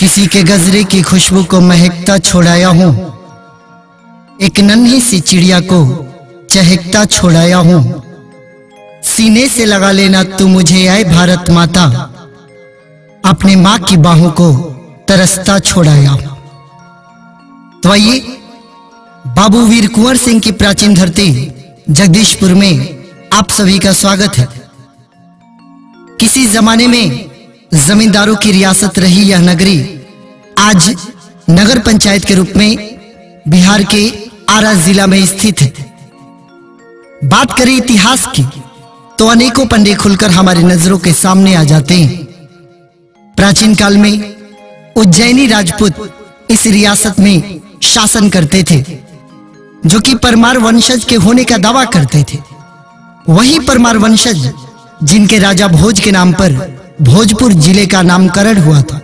किसी के गजरे की खुशबू को महकता छोड़ाया हूँ, एक नन्ही सी चिड़िया को चहकता छोड़ाया हूँ। सीने से लगा लेना तू मुझे आए भारत माता, अपने माँ की बाहों को तरसता छोड़ाया हूँ। तो आइए बाबू वीर कुंवर सिंह की प्राचीन धरती जगदीशपुर में आप सभी का स्वागत है। किसी जमाने में जमींदारों की रियासत रही यह नगरी आज नगर पंचायत के रूप में बिहार के आरा जिला में स्थित है। बात करें इतिहास की तो अनेकों पन्ने खुलकर हमारी नजरों के सामने आ जाते हैं। प्राचीन काल में उज्जैनी राजपूत इस रियासत में शासन करते थे, जो कि परमार वंशज के होने का दावा करते थे। वही परमार वंशज जिनके राजा भोज के नाम पर भोजपुर जिले का नामकरण हुआ था।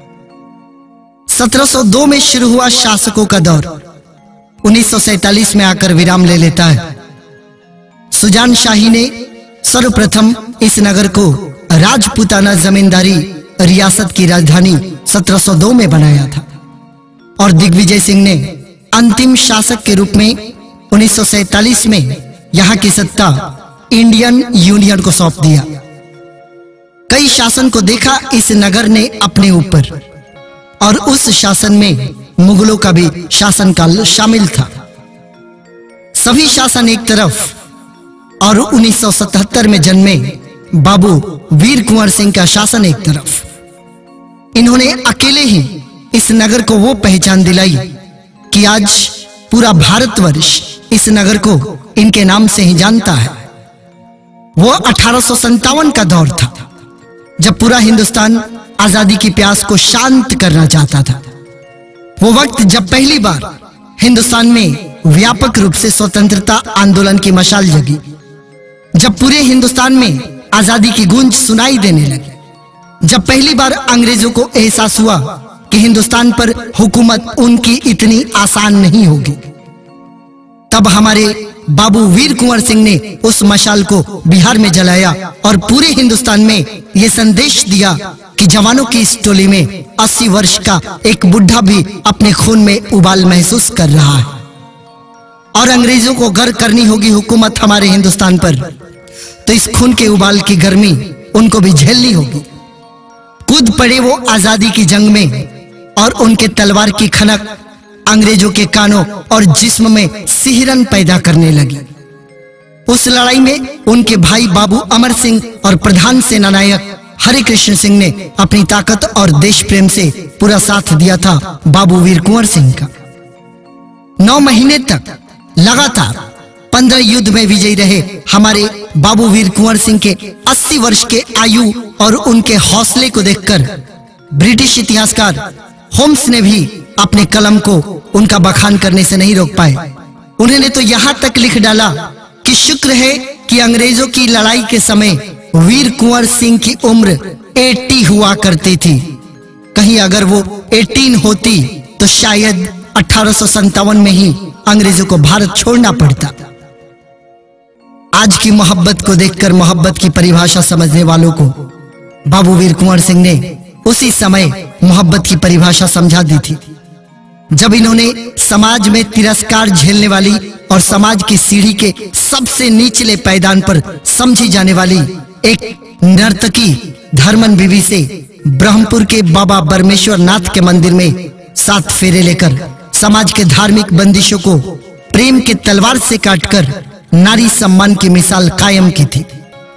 1702 में शुरू हुआ शासकों का दौर 1947 में आकर विराम ले लेता है। सुजान शाही ने सर्वप्रथम इस नगर को राजपूताना जमींदारी रियासत की राजधानी 1702 में बनाया था और दिग्विजय सिंह ने अंतिम शासक के रूप में 1947 में यहां की सत्ता इंडियन यूनियन को सौंप दिया। कई शासन को देखा इस नगर ने अपने ऊपर, और उस शासन में मुगलों का भी शासनकाल शामिल था। सभी शासन एक तरफ और 1977 में जन्मे बाबू वीर कुंवर सिंह का शासन एक तरफ। इन्होंने अकेले ही इस नगर को वो पहचान दिलाई कि आज पूरा भारतवर्ष इस नगर को इनके नाम से ही जानता है। वो 1857 का दौर था, जब पूरा हिंदुस्तान आजादी की प्यास को शांत करना चाहता था। वो वक्त जब पहली बार हिंदुस्तान में व्यापक रूप से स्वतंत्रता आंदोलन की मशाल जगी, जब पूरे हिंदुस्तान में आजादी की गूंज सुनाई देने लगी, जब पहली बार अंग्रेजों को एहसास हुआ कि हिंदुस्तान पर हुकूमत उनकी इतनी आसान नहीं होगी, तब हमारे बाबू वीर कुंवर सिंह ने उस मशाल को बिहार में जलाया और पूरे हिंदुस्तान में यह संदेश दिया कि जवानों की इस टोली में 80 वर्ष का एक बुढ़ा भी अपने खून में उबाल महसूस कर रहा है और अंग्रेजों को गर्व करनी होगी हुकूमत हमारे हिंदुस्तान पर, तो इस खून के उबाल की गर्मी उनको भी झेलनी होगी। कूद पड़े वो आजादी की जंग में और उनके तलवार की खनक अंग्रेजों के कानों और जिस्म में सिहरन पैदा करने लगी। उस लड़ाई में उनके भाई बाबू अमर सिंह और प्रधान सेनानायक हरे कृष्ण सिंह ने अपनी ताकत और देश प्रेम से पूरा साथ दिया था बाबू वीर कुंवर सिंह का। 9 महीने तक लगातार 15 युद्ध में विजयी रहे हमारे बाबू वीर कुंवर सिंह के 80 वर्ष के आयु और उनके हौसले को देखकर ब्रिटिश इतिहासकार होम्स ने भी अपने कलम को उनका बखान करने से नहीं रोक पाए। उन्होंने तो यहां तक लिख डाला कि शुक्र है कि अंग्रेजों की लड़ाई के समय वीर कुंवर सिंह की उम्र 80 हुआ करती थी। कहीं अगर वो 18 होती तो शायद 1857 में ही अंग्रेजों को भारत छोड़ना पड़ता। आज की मोहब्बत को देखकर मोहब्बत की परिभाषा समझने वालों को बाबू वीर कुंवर सिंह ने उसी समय मोहब्बत की परिभाषा समझा दी थी, जब इन्होंने समाज में तिरस्कार झेलने वाली और समाज की सीढ़ी के सबसे निचले पायदान पर समझी जाने वाली एक नर्तकी धर्मन बीवी से ब्रह्मपुर के बाबा बरमेश्वर नाथ के मंदिर में 7 फेरे लेकर समाज के धार्मिक बंदिशों को प्रेम के तलवार से काटकर नारी सम्मान की मिसाल कायम की थी।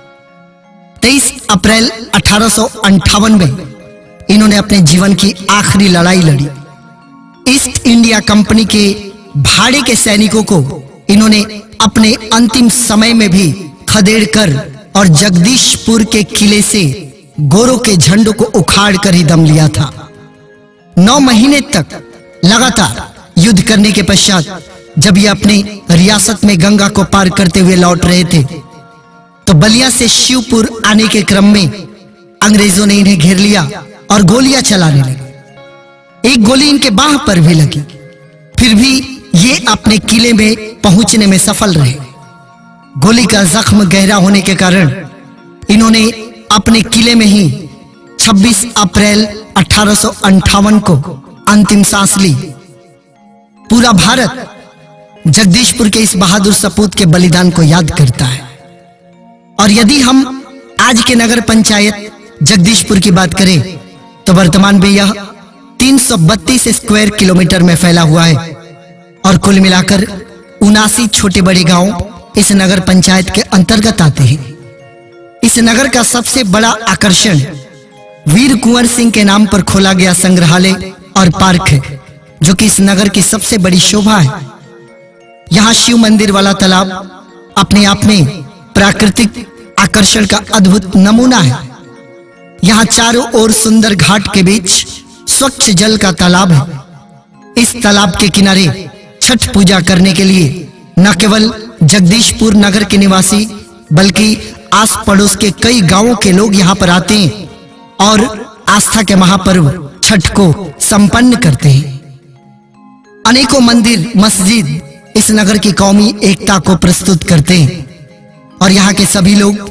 23 अप्रैल 1858 में इन्होंने अपने जीवन की आखिरी लड़ाई लड़ी। ईस्ट इंडिया कंपनी के भाड़े के सैनिकों को इन्होंने अपने अंतिम समय में भी खदेड़कर और जगदीशपुर के किले से गोरों के झंडों को उखाड़ कर ही दम लिया था। 9 महीने तक लगातार युद्ध करने के पश्चात जब ये अपने रियासत में गंगा को पार करते हुए लौट रहे थे, तो बलिया से शिवपुर आने के क्रम में अंग्रेजों ने इन्हें घेर लिया और गोलियां चलाने लगे। एक गोली इनके बाह पर भी लगी, फिर भी ये अपने किले में पहुंचने में सफल रहे। गोली का जख्म गहरा होने के कारण इन्होंने अपने किले में ही 26 अप्रैल 1858 को अंतिम सांस ली। पूरा भारत जगदीशपुर के इस बहादुर सपूत के बलिदान को याद करता है। और यदि हम आज के नगर पंचायत जगदीशपुर की बात करें तो वर्तमान में यह 332 स्क्वायर किलोमीटर में फैला हुआ है और कुल मिलाकर 79 छोटे बड़े गांव इस नगर पंचायत के अंतर्गत आते हैं। इस नगर का सबसे बड़ा आकर्षण वीर कुंवर सिंह के नाम पर खोला गया संग्रहालय और पार्क है, जो कि इस नगर की सबसे बड़ी शोभा है। यहाँ शिव मंदिर वाला तालाब अपने आप में प्राकृतिक आकर्षण का अद्भुत नमूना है। यहाँ चारों ओर सुंदर घाट के बीच स्वच्छ जल का तालाब है। इस तालाब के किनारे छठ पूजा करने के लिए न केवल जगदीशपुर नगर के निवासी बल्कि आस पड़ोस के कई गांवों के लोग यहाँ पर आते हैं और आस्था के महापर्व छठ को संपन्न करते हैं। अनेकों मंदिर मस्जिद इस नगर की कौमी एकता को प्रस्तुत करते हैं और यहाँ के सभी लोग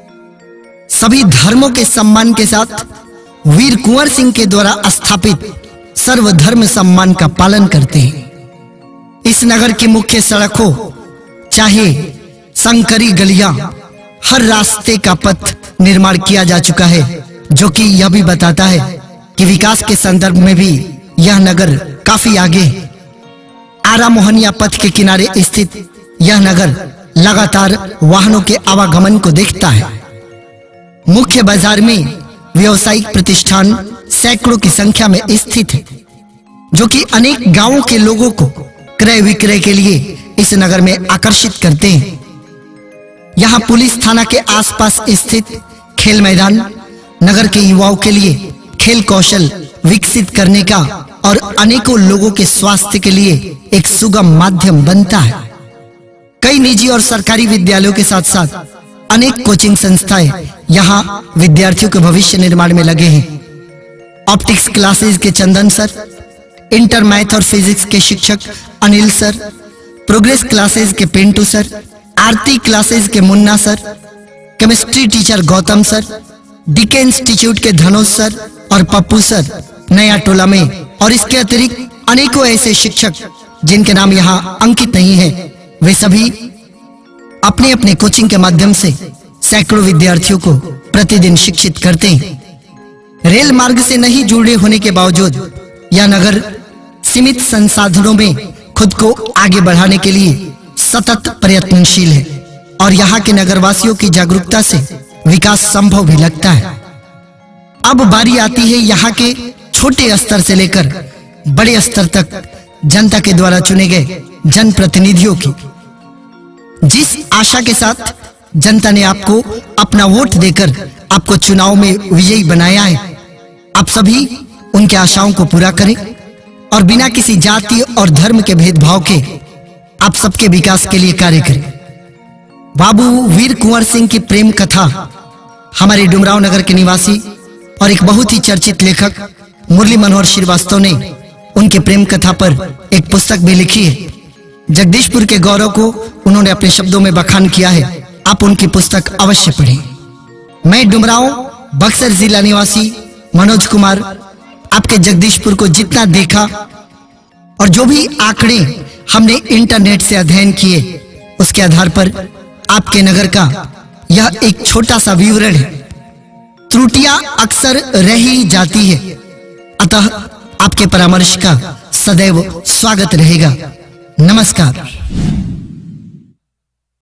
सभी धर्मों के सम्मान के साथ वीर कुंवर सिंह के द्वारा स्थापित सर्वधर्म सम्मान का पालन करते हैं। इस नगर की मुख्य सड़कों चाहे संकरी गलियां, हर रास्ते का पथ निर्माण किया जा चुका है, जो कि यह भी बताता है कि विकास के संदर्भ में भी यह नगर काफी आगे है। आरा मोहनिया पथ के किनारे स्थित यह नगर लगातार वाहनों के आवागमन को देखता है। मुख्य बाजार में व्यवसायिक प्रतिष्ठान सैकड़ों की संख्या में स्थित है, जो कि अनेक गांवों के लोगों को क्रय विक्रय के लिए इस नगर में आकर्षित करते हैं। यहाँ पुलिस थाना के आसपास स्थित खेल मैदान नगर के युवाओं के लिए खेल कौशल विकसित करने का और अनेकों लोगों के स्वास्थ्य के लिए एक सुगम माध्यम बनता है। कई निजी और सरकारी विद्यालयों के साथ साथ अनेक कोचिंग संस्थाएं यहाँ विद्यार्थियों के भविष्य निर्माण में लगे हैं। ऑप्टिक्स क्लासेस के चंदन सर, इंटर मैथ और फिजिक्स के शिक्षक अनिल सर, प्रोग्रेस क्लासेस के पिंटू सर, आरती क्लासेस के Munna sir, chemistry teacher Gautam sir, DK institute के धनोज सर और पप्पू सर नया टोला में, और इसके अतिरिक्त अनेकों ऐसे शिक्षक जिनके नाम यहाँ अंकित नहीं है, वे सभी अपने अपने कोचिंग के माध्यम से सैकड़ों विद्यार्थियों को प्रतिदिन शिक्षित करते हैं। रेल मार्ग से नहीं जुड़े होने के बावजूद यह नगर सीमित संसाधनों में खुद को आगे बढ़ाने के लिए सतत प्रयत्नशील है और यहाँ के नगरवासियों की जागरूकता से विकास संभव भी लगता है। अब बारी आती है यहाँ के छोटे स्तर से लेकर बड़े स्तर तक जनता के द्वारा चुने गए जनप्रतिनिधियों की। जिस आशा के साथ जनता ने आपको अपना वोट देकर आपको चुनाव में विजयी बनाया है, आप सभी उनके आशाओं को पूरा करें और बिना किसी जाति और धर्म के भेदभाव के आप सबके विकास के लिए कार्य करें। बाबू वीर कुंवर सिंह की प्रेम कथा हमारे डुमराव नगर के निवासी और एक बहुत ही चर्चित लेखक मुरली मनोहर श्रीवास्तव ने उनकी प्रेम कथा पर एक पुस्तक भी लिखी है। जगदीशपुर के गौरव को उन्होंने अपने शब्दों में बखान किया है। आप उनकी पुस्तक अवश्य पढ़ें। मैं डुमराव बक्सर जिला निवासी मनोज कुमार आपके जगदीशपुर को जितना देखा और जो भी आंकड़े हमने इंटरनेट से अध्ययन किए, उसके आधार पर आपके नगर का यह एक छोटा सा विवरण है। त्रुटियां अक्सर रह ही जाती है, अतः आपके परामर्श का सदैव स्वागत रहेगा। नमस्कार।